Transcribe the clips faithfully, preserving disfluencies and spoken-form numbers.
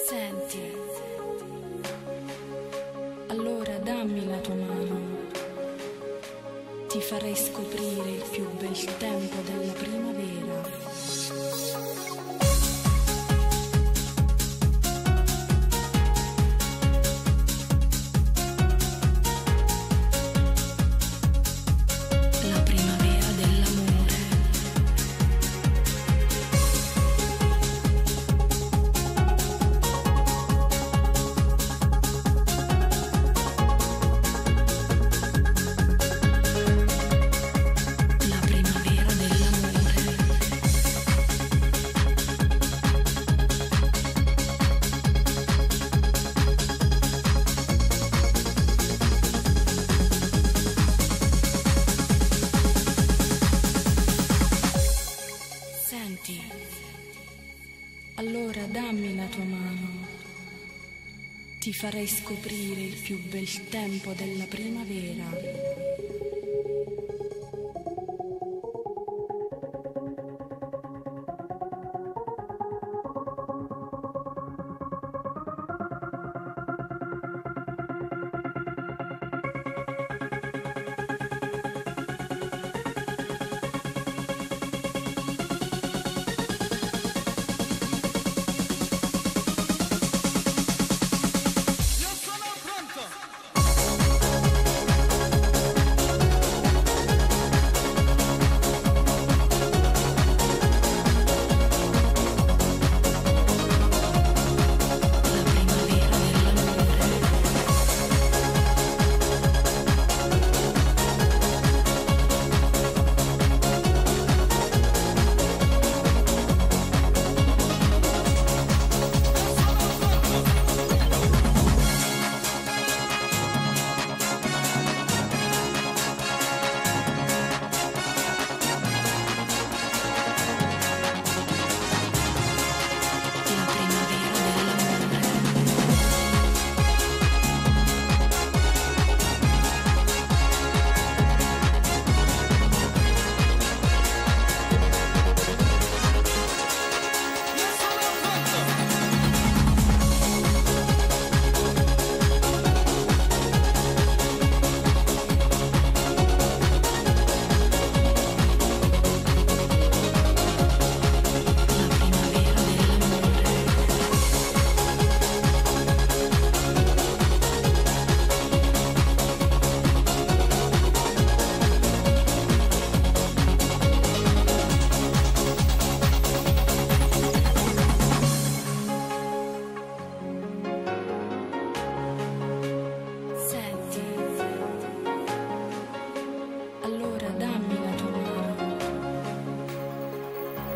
Senti, allora dammi la tua mano, ti farei scoprire il più bel tempo della primavera. Allora dammi la tua mano, ti farei scoprire il più bel tempo della primavera.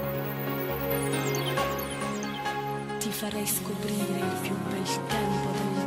Ti farei scoprire il più bel tempo del